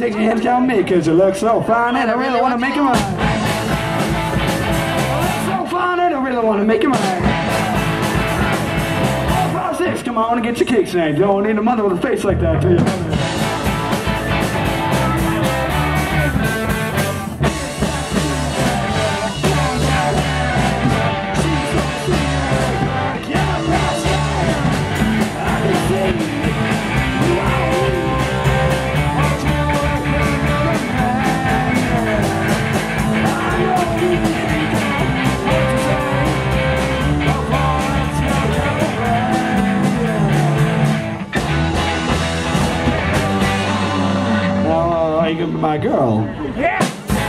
take your hands down me, cause you look so fine and I really wanna make you mine. So fine and I really wanna make you mine. 4, 5, 6, come on and get your kicks now. You don't need a mother with a face like that, do you? You gonna be my girl? Yeah.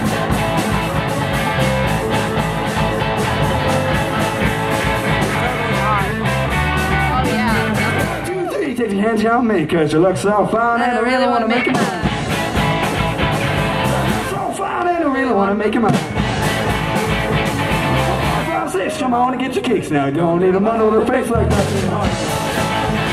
Oh yeah. 1, 2, 3, take your hands down me, cause you look so fine and I really wanna make you mine. So fine and I really wanna make you mine. 4, 5, 6, come on and get your kicks now. You don't need a mother with a face like that.